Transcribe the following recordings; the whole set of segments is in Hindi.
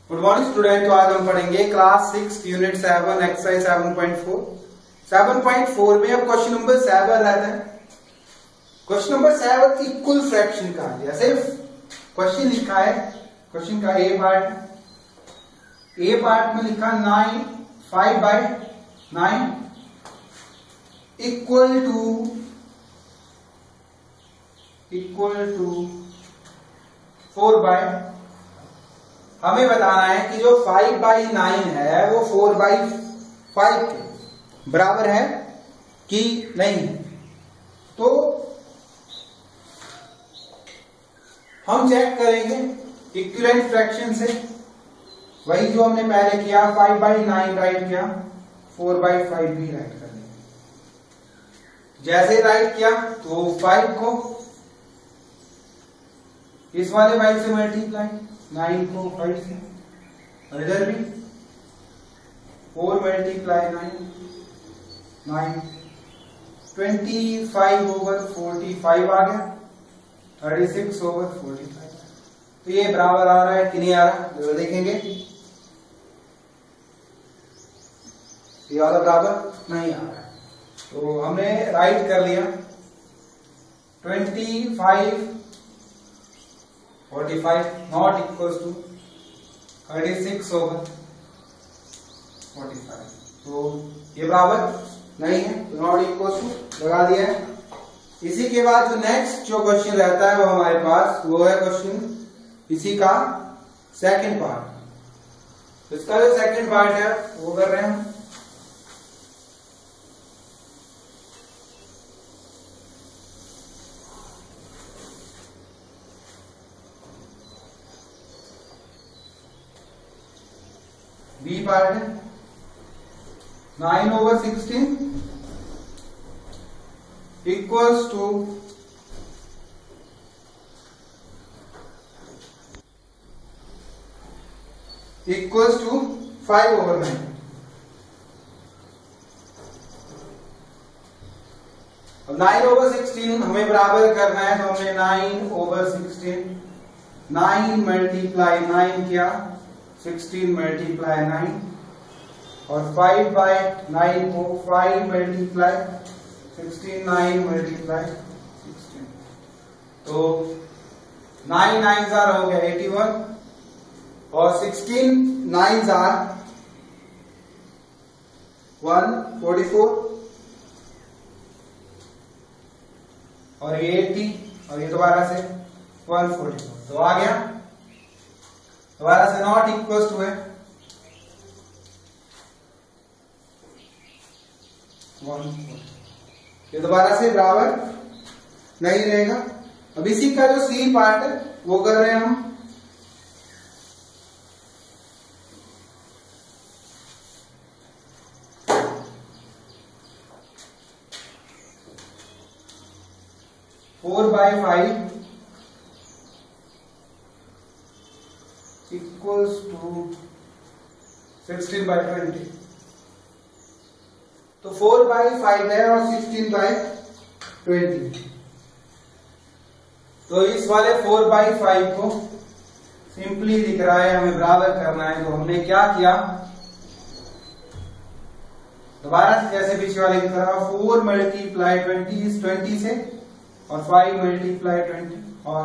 Good morning student. तो आज हम पढ़ेंगे क्लास 6 यूनिट 7 एक्सरसाइज 7.4। 7.4 में अब क्वेश्चन नंबर 7 रहता है। क्वेश्चन नंबर 7 इक्वल फ्रैक्शन का जैसे क्वेश्चन लिखा है, क्वेश्चन का ए पार्ट में लिखा 9 5/9 इक्वल टू 4/। हमें बताना है कि जो 5/9 है वो 4/5 के बराबर है कि नहीं। तो हम चेक करेंगे इक्विवेलेंट फ्रैक्शन से, वही जो हमने पहले किया 5/9 राइट किया, 4/5 भी राइट कर लेंगे। जैसे राइट किया तो 5 को इस वाले 5 से मल्टीप्लाई, 9 को 5 से, और इधर भी 4 मल्टीप्लाई 9 25/45 आ गया, 36/45। तो ये बराबर आ रहा है कि नहीं आ रहा, तो देखेंगे ये वाला बराबर नहीं आ रहा है। तो हमने राइट कर लिया 25/45 नॉट इक्वल्स टू 36/45। तो ये बराबर नहीं है, तो नॉट इक्वल्स टू लगा दिया है। इसी के बाद जो नेक्स्ट जो क्वेश्चन रहता है वो हमारे पास वो है क्वेश्चन इसी का सेकंड पार्ट। तो इसका जो सेकंड पार्ट है वो कर रहे हैं बी पार्ट है 9/16 इक्वल्स टू 5/9। अब 9/16 हमें बराबर करना है, तो हमने 9/16 9 मल्टीप्लाई 9 किया, 16 मल्टीप्लाई 9, और 5/9 को 5 मल्टीप्लाई 16 9 मल्टीप्लाई 16। तो 9 9s हो गया 81, और 16 9s 144, और ये 80, और ये दोबारा से 144। तो आ गया दोबारा से नॉट इक्वल टू है 140। ये दोबारा से बराबर नहीं रहेगा। अब इसी का जो सी पार्ट है वो कर रहे हैं हम 4/5 equals to 16/20। तो 4/5 है और 16/20। तो इस वाले 4/5 को सिंपली दिख रहा है, हमें बराबर करना है। तो हमने क्या किया, दोबारा से जैसे पीछे वाले की तरह 4 मल्टीप्लाई 20 इस 20 से, और 5 मल्टीप्लाई 20, और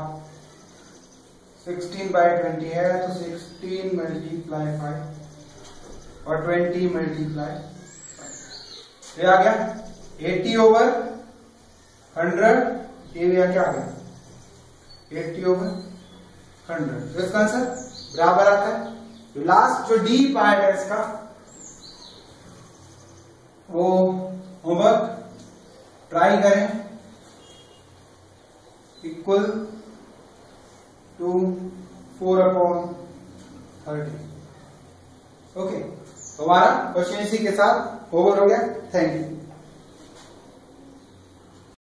16/20 है तो 16 मल्टीप्लाई 5 और 20 मल्टीप्लाई 5। ये आ गया 80/100। ये भी क्या आ गया 80/100। तो इसका आंसर बराबर आता है। तो लास्ट जो डी पार्ट है इसका वो होमवर्क ट्राई करें, इक्वल टू 4/30। ओके, तो हमारा क्वेश्चन इसी के साथ ओवर हो गया। Thank you.